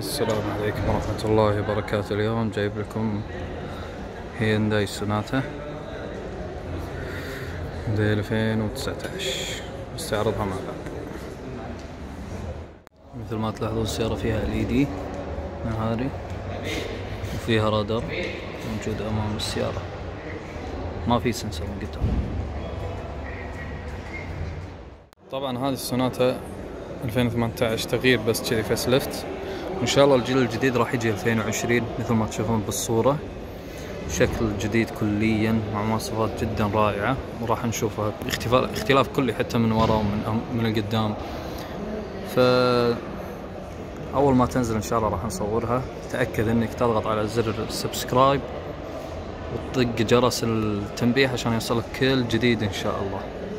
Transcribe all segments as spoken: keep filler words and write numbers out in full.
السلام عليكم ورحمة الله وبركاته. اليوم جايب لكم هيونداي سوناتا موديل ألفين وتسعة عشر نستعرضها مع بعض. مثل ما تلاحظون السيارة فيها ال إي دي نهاري وفيها رادار موجود أمام السيارة، ما في سنسور من قدام. طبعا هذه السوناتا ألفين وثمانية عشر تغيير بس كذي فيس ليفت، وإن شاء الله الجيل الجديد راح يجي ألفين وعشرين مثل ما تشوفون بالصورة، شكل جديد كليا مع مواصفات جدا رائعة، وراح نشوفها اختلاف اختلاف كلي حتى من وراء ومن من القدام. ف أول ما تنزل إن شاء الله راح نصورها. تأكد إنك تضغط على زر السبسكرايب وتطق جرس التنبيه عشان يوصلك كل جديد إن شاء الله.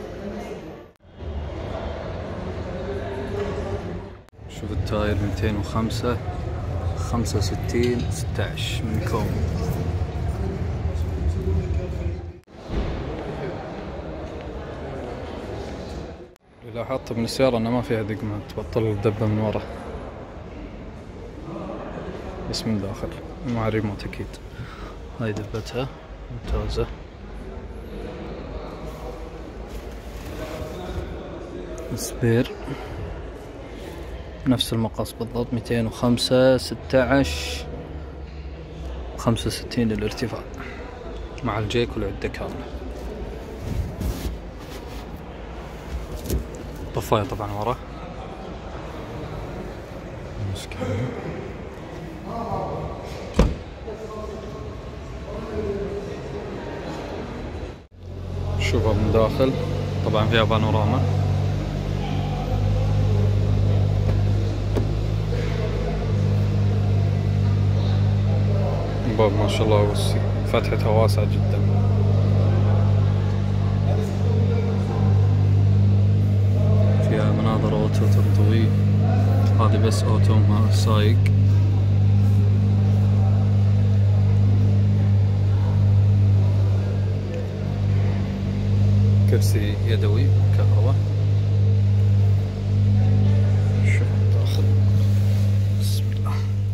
شوف التاير مئتين وخمسة خمسة وستين ستة عشر من كوم. اللي لاحظت من السيارة انه ما فيها دقمة تبطل الدبة من ورا، بس من داخل مع الريموت اكيد. هاي دبتها ممتازة. سبير نفس المقاس بالضبط، مئتين وخمسة ستة عشر خمسة وستين الارتفاع مع الجيك والعدة كاملة. طفاية طبعا ورا. شوفها من داخل، طبعا فيها بانوراما. باب ما شاء الله وسي، فتحتها واسعة جدا. فيها مناظر اوتو تنطوي، هذه بس اوتو ما سايق. كرسي يدوي كهرباء. شوف الداخل، بسم الله.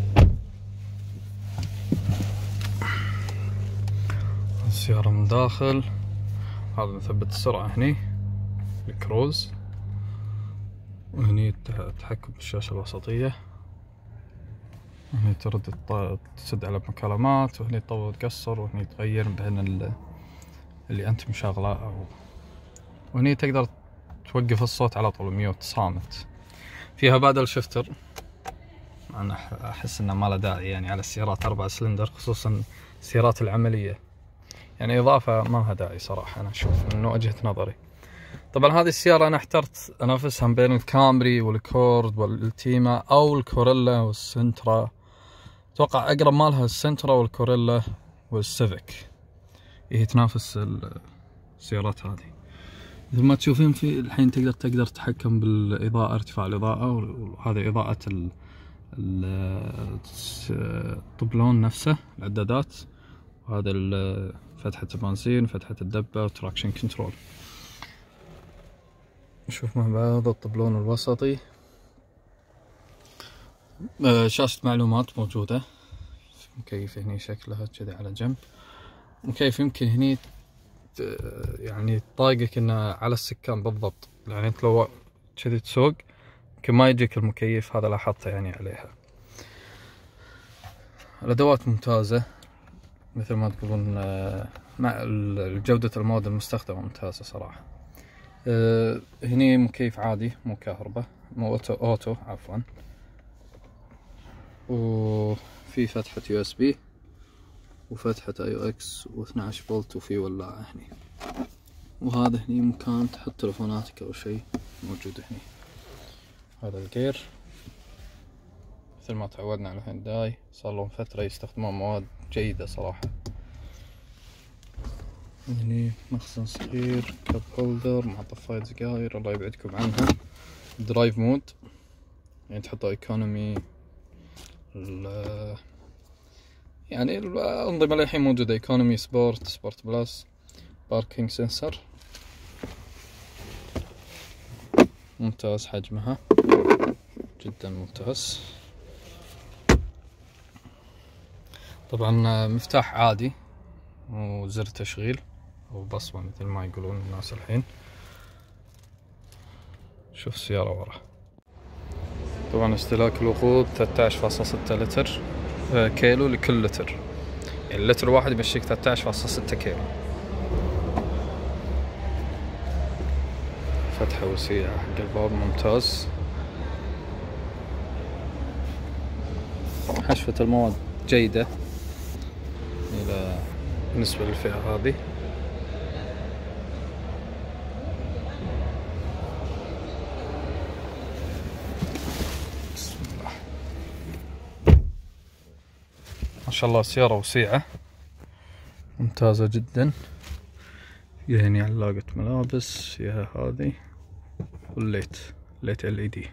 السيارة من داخل، هذا مثبت السرعة هني الكروز، وهني التحكم بالشاشة الوسطية، وهني ترد تسد على مكالمات، وهني تطول تقصر، وهني تغير بين اللي انت مشغله، او وهني تقدر توقف الصوت على طول ميوت صامت. فيها بادل شفتر، انا احس انه ما له داعي يعني على السيارات أربعة سلندر، خصوصا السيارات العملية، يعني اضافة ما لها داعي صراحة. انا اشوف من وجهة نظري. طبعا هذه السيارة انا احترت انافسها بين الكامري والكورد والالتيما او الكوريلا والسنترا. اتوقع اقرب مالها السنترا والكوريلا والسيفيك، هي تنافس السيارات هذه. مثل ما تشوفين في الحين تقدر تقدر تتحكم بالاضاءة، ارتفاع الاضاءة، وهذه اضاءة الطبلون نفسه العدادات، وهذا فتحة البنزين، فتحة الدبة، وتراكشن كنترول. نشوف مع بعض الطبلون الوسطي. شاشة معلومات موجودة، مكيف هني شكلها كذا على جنب، مكيف يمكن هني يعني طايقك انه على السكان بالضبط، يعني انت لو كذي تسوق يمكن ما يجيك المكيف هذا، لاحظته يعني عليها. الادوات ممتازة مثل ما تقولون، مع جودة المواد المستخدمة ممتازة صراحة. أه هني مكيف عادي مو كهرباء، مو اوتو اوتو عفوا، وفي فتحة يو اس بي وفتحة اي او اكس واثني عشر فولت، وفي ولاعة هني. وهذا هني مكان تحط تلفوناتك او شيء موجود هني. هذا الجير مثل ما تعودنا على هيونداي، صار لهم فترة يستخدمون مواد جيدة صراحة. هني مخزن صغير، كاب هولدر مع طفاية سجاير الله يبعدكم عنها. درايف مود يعني تحط ايكونومي، يعني الأنظمة للحين موجودة، ايكونومي، سبورت، سبورت بلس. باركينج سنسر ممتاز، حجمها جدا ممتاز. طبعا مفتاح عادي وزر تشغيل أو بصمة مثل ما يقولون الناس الحين. شوف السيارة ورا. طبعا استهلاك الوقود ثلاثة عشر فاصلة ستة لتر كيلو لكل لتر، يعني اللتر واحد يمشيك ثلاثة عشر فاصلة ستة كيلو. فتحة وسيعة حق الباب ممتاز. حشفة المواد جيدة إلى بالنسبة للفئة هذه. بسم الله ما شاء الله، سيارة وسيعة ممتازة جدا. فيها هني علاقة ملابس، فيها هذه والليت ليت ال اي دي.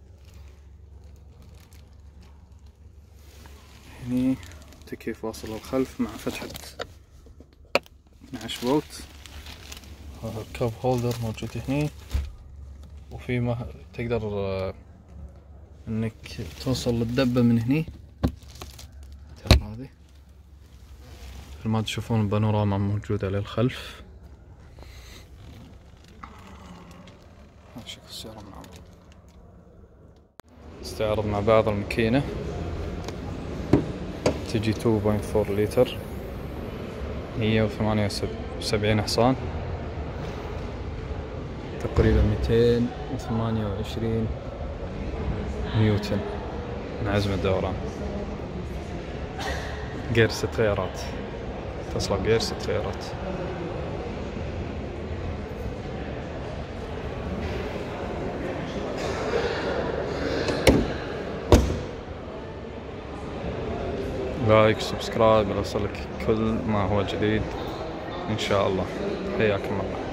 هني تكييف واصل للخلف مع فتحة اثني عشر فولت. هذا الكاب هولدر موجود هني، وفي ما تقدر انك توصل للدبة من هني. هذه مثل ما تشوفون البانوراما موجودة للخلف. شكل السيارة من عمق. استعرض مع بعض الماكينة. تجي اثنين فاصلة أربعة لتر، مية وثمانية وسبعين حصان، تقريبا مئتين وثمانية وعشرين نيوتن من عزم الدوران. جير ست غيارات، تصلب جير ست غيارات. لايك سبسكرايب ليصلك كل ما هو جديد إن شاء الله. حياكم الله.